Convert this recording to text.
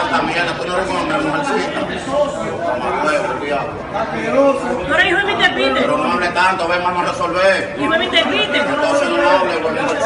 esta mierda, tú no eres un hombre, mujercita. Mamá huevo, diablo. Pero hijo de mi te pide. Pero no hable tanto, ven, vamos a resolver. Hijo de mi te pide. Entonces no hable, güey.